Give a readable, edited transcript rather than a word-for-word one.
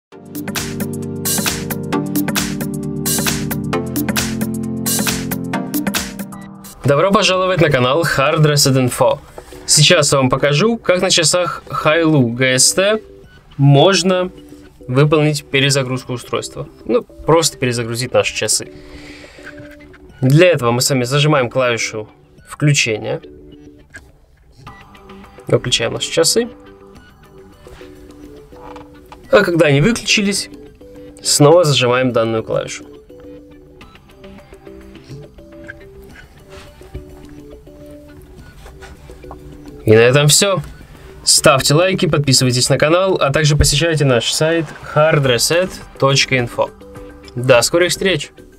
Добро пожаловать на канал Hard Reset Info. Сейчас я вам покажу, как на часах Hailu GST можно выполнить перезагрузку устройства. Ну, просто перезагрузить наши часы. Для этого мы с вами зажимаем клавишу включения. Выключаем наши часы. А когда они выключились, снова зажимаем данную клавишу. И на этом все. Ставьте лайки, подписывайтесь на канал, а также посещайте наш сайт hardreset.info. До скорых встреч!